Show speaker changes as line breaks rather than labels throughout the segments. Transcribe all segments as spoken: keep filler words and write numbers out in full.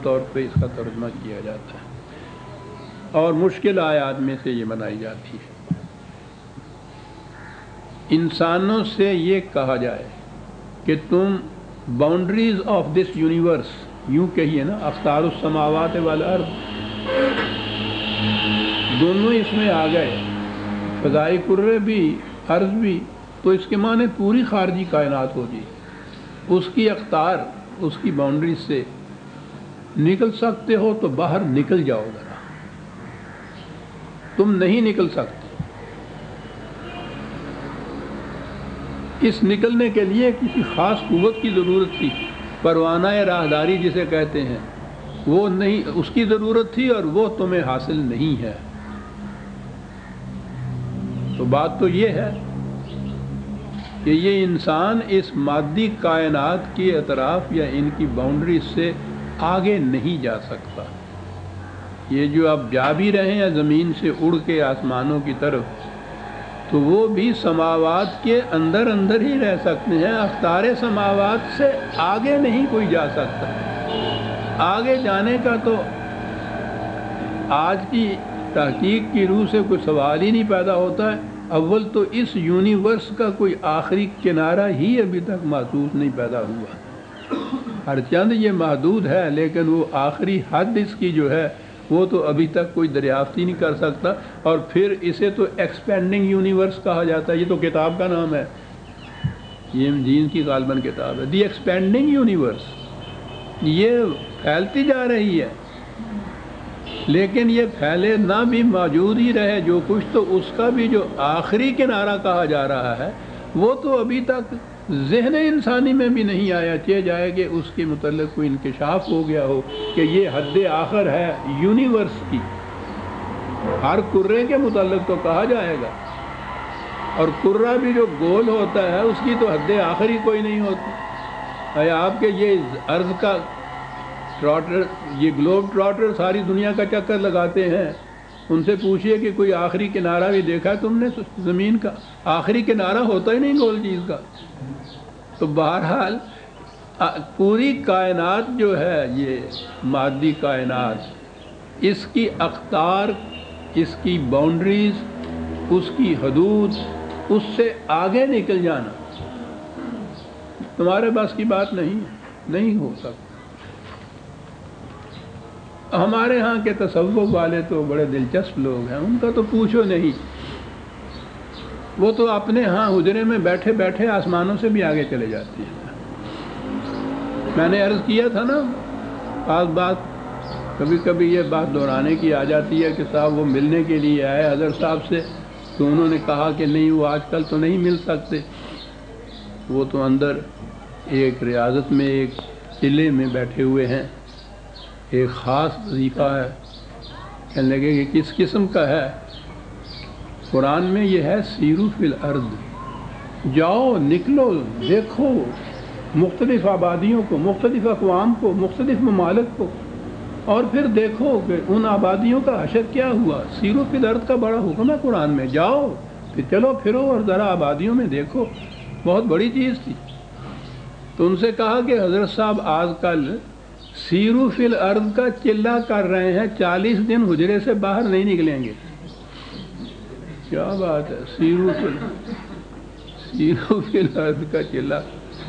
طور پہ اس کا ترجمہ کیا جاتا ہے اور مشکل آیات میں سے یہ بنائی جاتی ہے۔ انسانوں سے یہ کہا جائے کہ تم باؤنڈریز آف دس یونیورس، یوں کہیے نا، اختار السماوات والارض، دونوں اس میں آ گئے، فضائی کرے بھی عرض بھی، تو اس کے معنی پوری خارجی کائنات ہوگی۔ اس کی اختار، اس کی باؤنڈریز سے نکل سکتے ہو تو باہر نکل جاؤ ذرا، تم نہیں نکل سکتے۔ اس نکلنے کے لیے کسی خاص قوت کی ضرورت تھی، پروانہ راہداری جسے کہتے ہیں، وہ نہیں، اس کی ضرورت تھی اور وہ تمہیں حاصل نہیں ہے۔ تو بات تو یہ ہے کہ یہ انسان اس مادی کائنات کے اطراف یا ان کی باؤنڈری سے آگے نہیں جا سکتا۔ یہ جو اب جا بھی رہے ہیں زمین سے اڑ کے آسمانوں کی طرف، تو وہ بھی سماوات کے اندر اندر ہی رہ سکتے ہیں، اختار سماوات سے آگے نہیں کوئی جا سکتا۔ آگے جانے کا تو آج کی تحقیق کی روح سے کوئی سوال ہی نہیں پیدا ہوتا ہے۔ اول تو اس یونیورس کا کوئی آخری کنارہ ہی ابھی تک محسوس نہیں پیدا ہوا، ہر چند یہ محدود ہے، لیکن وہ آخری حد اس کی جو ہے وہ تو ابھی تک کوئی دریافت ہی نہیں کر سکتا۔ اور پھر اسے تو ایکسپینڈنگ یونیورس کہا جاتا ہے، یہ تو کتاب کا نام ہے، یہ جین کی غالباً کتاب ہے، دی ایکسپینڈنگ یونیورس۔ یہ پھیلتی جا رہی ہے، لیکن یہ پھیلے نہ بھی موجود ہی رہے جو کچھ، تو اس کا بھی جو آخری کنارہ کہا جا رہا ہے وہ تو ابھی تک ذہن انسانی میں بھی نہیں آیا، چاہے جائے کہ اس کے متعلق کوئی انکشاف ہو گیا ہو کہ یہ حد آخر ہے یونیورس کی۔ ہر کرے کے متعلق تو کہا جائے گا، اور کرہ بھی جو گول ہوتا ہے اس کی تو حد آخر ہی کوئی نہیں ہوتی۔ اے آپ کے یہ عرض کا ٹراٹر، یہ گلوب ٹراٹر ساری دنیا کا چکر لگاتے ہیں، ان سے پوچھئے کہ کوئی آخری کنارہ بھی دیکھا ہے تم نے زمین کا؟ آخری کنارہ ہوتا ہی نہیں گول چیز کا۔ تو بہرحال پوری کائنات جو ہے، یہ مادی کائنات، اس کی اقطار، اس کی باؤنڈریز، اس کی حدود، اس سے آگے نکل جانا تمہارے بس کی بات نہیں نہیں ہو سکتا۔ ہمارے ہاں کے تصوف والے تو بڑے دلچسپ لوگ ہیں، ان کا تو پوچھو نہیں، وہ تو اپنے ہاں حجرے میں بیٹھے بیٹھے آسمانوں سے بھی آگے چلے جاتے ہیں۔ میں نے عرض کیا تھا نا، خاص بات کبھی کبھی یہ بات دہرانے کی آ جاتی ہے کہ صاحب وہ ملنے کے لیے آئے حضرت صاحب سے، تو انہوں نے کہا کہ نہیں وہ آج کل تو نہیں مل سکتے، وہ تو اندر ایک ریاضت میں ایک قلعے میں بیٹھے ہوئے ہیں، ایک خاص وظیفہ ہے۔ کہنے لگے کہ کس قسم کا ہے؟ قرآن میں یہ ہے سیرو فی الارض، جاؤ نکلو دیکھو مختلف آبادیوں کو، مختلف اقوام کو، مختلف ممالک کو، اور پھر دیکھو کہ ان آبادیوں کا حشر کیا ہوا۔ سیرو فی الارض کا بڑا حکم ہے قرآن میں، جاؤ پھر چلو پھرو اور ذرا آبادیوں میں دیکھو، بہت بڑی چیز تھی۔ تو ان سے کہا کہ حضرت صاحب آج کل سیرو فی الارض کا چلہ کر رہے ہیں، چالیس دن حجرے سے باہر نہیں نکلیں گے۔ کیا بات ہے، سیرو فی سیرو فی الارض کا چلہ۔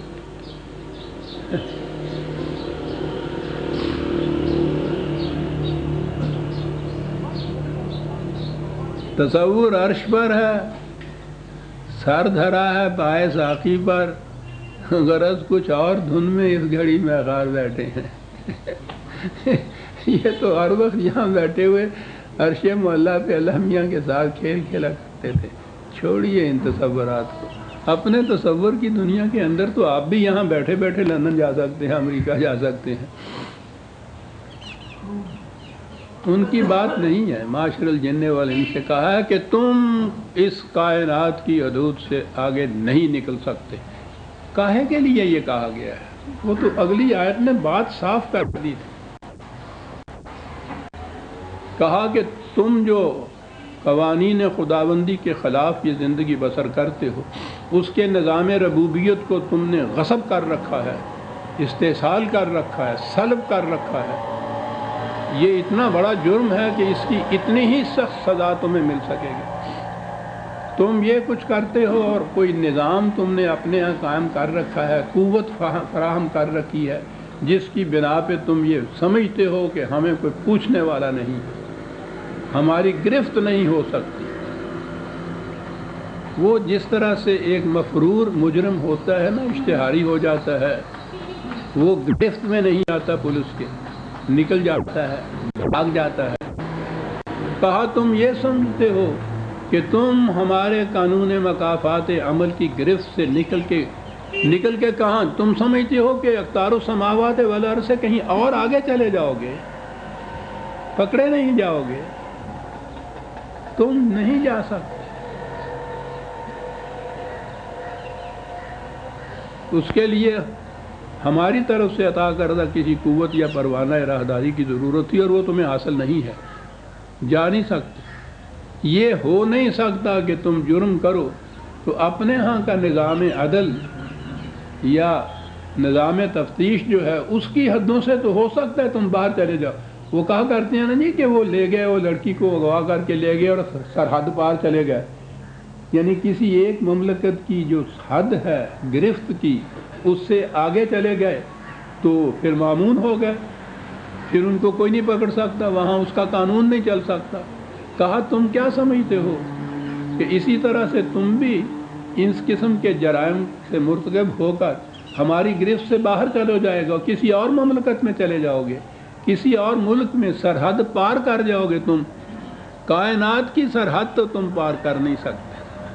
تصور عرش پر ہے، سر دھرا ہے پائے ساقی پر، غرض کچھ اور دھن میں اس گھڑی میں غار بیٹھے ہیں۔ یہ تو ہر وقت یہاں بیٹھے ہوئے عرش معلیٰ پہ اللہ میاں کے ساتھ کھیل کھیلا کرتے تھے۔ چھوڑیے ان تصورات کو، اپنے تصور کی دنیا کے اندر تو آپ بھی یہاں بیٹھے بیٹھے لندن جا سکتے ہیں، امریکہ جا سکتے ہیں، ان کی بات نہیں ہے۔ معاشر الجن والانس سے کہا ہے کہ تم اس کائنات کی حدود سے آگے نہیں نکل سکتے۔ کاہے کے لیے یہ کہا گیا ہے؟ وہ تو اگلی آیت نے بات صاف کر دی تھی، کہا کہ تم جو قوانین خداوندی کے خلاف یہ زندگی بسر کرتے ہو، اس کے نظام ربوبیت کو تم نے غصب کر رکھا ہے، استحصال کر رکھا ہے، سلب کر رکھا ہے، یہ اتنا بڑا جرم ہے کہ اس کی اتنی ہی سخت سزا تمہیں مل سکے گی۔ تم یہ کچھ کرتے ہو اور کوئی نظام تم نے اپنے یہاں قائم کر رکھا ہے، قوت فراہم کر رکھی ہے، جس کی بنا پہ تم یہ سمجھتے ہو کہ ہمیں کوئی پوچھنے والا نہیں، ہماری گرفت نہیں ہو سکتی۔ وہ جس طرح سے ایک مفرور مجرم ہوتا ہے نا، اشتہاری ہو جاتا ہے، وہ گرفت میں نہیں آتا پولیس کے، نکل جاتا ہے، بھاگ جاتا ہے۔ کہا تم یہ سمجھتے ہو کہ تم ہمارے قانون مکافات عمل کی گرفت سے نکل کے نکل کے کہاں؟ تم سمجھتے ہو کہ اقطار السماوات والارض سے کہیں اور آگے چلے جاؤ گے، پکڑے نہیں جاؤ گے، تم نہیں جا سکتے۔ اس کے لیے ہماری طرف سے عطا کردہ کسی قوت یا پروانہ راہداری کی ضرورت تھی، اور وہ تمہیں حاصل نہیں ہے، جا نہیں سکتے۔ یہ ہو نہیں سکتا کہ تم جرم کرو تو اپنے ہاں کا نظام عدل یا نظام تفتیش جو ہے اس کی حدوں سے تو ہو سکتا ہے تم باہر چلے جاؤ۔ وہ کہا کرتے ہیں نا جی کہ وہ لے گئے، وہ لڑکی کو اغوا کر کے لے گئے اور سرحد پار چلے گئے، یعنی کسی ایک مملکت کی جو حد ہے گرفت کی اس سے آگے چلے گئے تو پھر معمون ہو گئے، پھر ان کو کوئی نہیں پکڑ سکتا، وہاں اس کا قانون نہیں چل سکتا۔ کہا تم کیا سمجھتے ہو کہ اسی طرح سے تم بھی اس قسم کے جرائم سے مرتکب ہو کر ہماری گرفت سے باہر چلو جائے گا، کسی اور مملکت میں چلے جاؤ گے، کسی اور ملک میں سرحد پار کر جاؤ گے، تم کائنات کی سرحد تو تم پار کر نہیں سکتے۔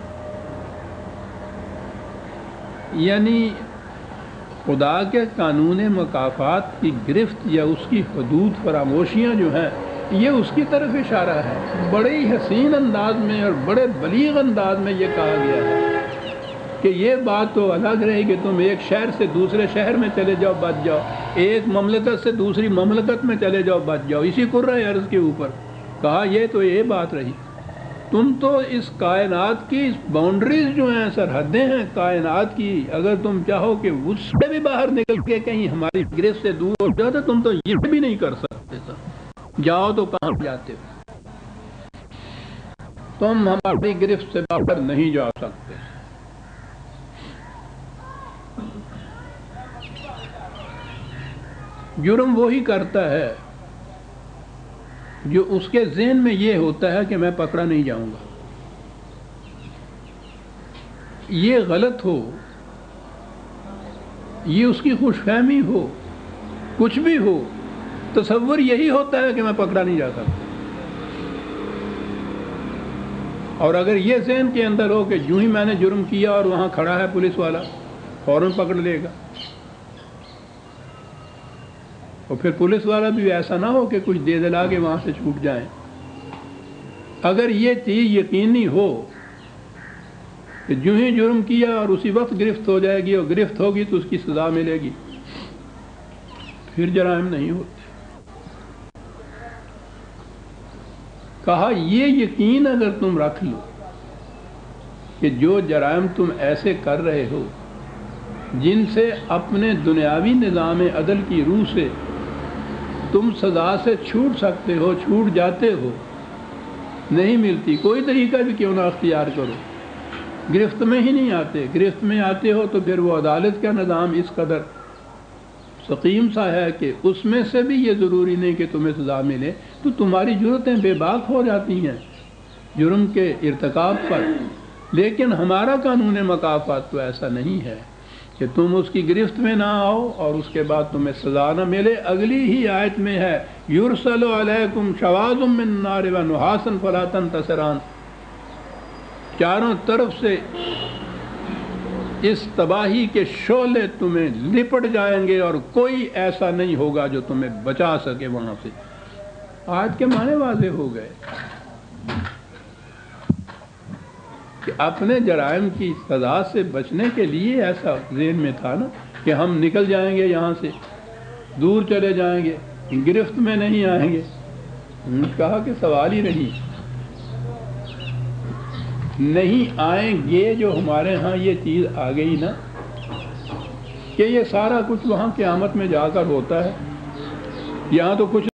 یعنی خدا کے قانون مکافات کی گرفت یا اس کی حدود فراموشیاں جو ہیں، یہ اس کی طرف اشارہ ہے۔ بڑے ہی حسین انداز میں اور بڑے بلیغ انداز میں یہ کہا گیا ہے کہ یہ بات تو الگ رہے کہ تم ایک شہر سے دوسرے شہر میں چلے جاؤ بچ جاؤ، ایک مملکت سے دوسری مملکت میں چلے جاؤ بچ جاؤ، اسی کرۂ ارض کے اوپر۔ کہا یہ تو یہ بات رہی، تم تو اس کائنات کی باؤنڈریز جو ہیں، سرحدیں ہیں کائنات کی، اگر تم چاہو کہ اس سے بھی باہر نکل کے کہیں ہماری گرفت سے دور ہو جاؤ تو تم تو یہ بھی نہیں کر سکتے تھے۔ جاؤ تو کہاں جاتے ہو؟ تم ہماری گرفت سے باہر نہیں جا سکتے۔ جرم وہی کرتا ہے جو اس کے ذہن میں یہ ہوتا ہے کہ میں پکڑا نہیں جاؤں گا۔ یہ غلط ہو، یہ اس کی خوش فہمی ہو، کچھ بھی ہو، تصور یہی ہوتا ہے کہ میں پکڑا نہیں جا سکتا۔ اور اگر یہ ذہن کے اندر ہو کہ جو ہی میں نے جرم کیا اور وہاں کھڑا ہے پولیس والا، فوراً پکڑ لے گا، اور پھر پولیس والا بھی ایسا نہ ہو کہ کچھ دے دلا کے وہاں سے چھوٹ جائیں۔ اگر یہ چیز یقینی ہو کہ جو ہی جرم کیا اور اسی وقت گرفت ہو جائے گی، اور گرفت ہوگی تو اس کی سزا ملے گی، پھر جرائم نہیں ہوتے۔ کہا یہ یقین اگر تم رکھ لو کہ جو جرائم تم ایسے کر رہے ہو جن سے اپنے دنیاوی نظام عدل کی روح سے تم سزا سے چھوٹ سکتے ہو، چھوٹ جاتے ہو، نہیں ملتی، کوئی طریقہ بھی کیوں نہ اختیار کرو، گرفت میں ہی نہیں آتے، گرفت میں آتے ہو تو پھر وہ عدالت کا نظام اس قدر سقیم سا ہے کہ اس میں سے بھی یہ ضروری نہیں کہ تمہیں سزا ملے، تو تمہاری جرتیں بے باک ہو جاتی ہیں جرم کے ارتکاب پر۔ لیکن ہمارا قانون مکافات تو ایسا نہیں ہے کہ تم اس کی گرفت میں نہ آؤ اور اس کے بعد تمہیں سزا نہ ملے۔ اگلی ہی آیت میں ہے یرسل علیکم شواظ من نار و نحاس فلا تنتصران، چاروں طرف سے اس تباہی کے شعلے تمہیں لپٹ جائیں گے اور کوئی ایسا نہیں ہوگا جو تمہیں بچا سکے وہاں سے۔ آیت کے معنی واضح ہو گئے کہ اپنے جرائم کی سزا سے بچنے کے لیے ایسا ذہن میں تھا نا کہ ہم نکل جائیں گے، یہاں سے دور چلے جائیں گے، گرفت میں نہیں آئیں گے۔ انہوں نے کہا کہ سوال ہی نہیں نہیں آئیں گے، جو ہمارے ہاں یہ چیز آ گئی نا کہ یہ سارا کچھ وہاں قیامت میں جا کر ہوتا ہے، یہاں تو کچھ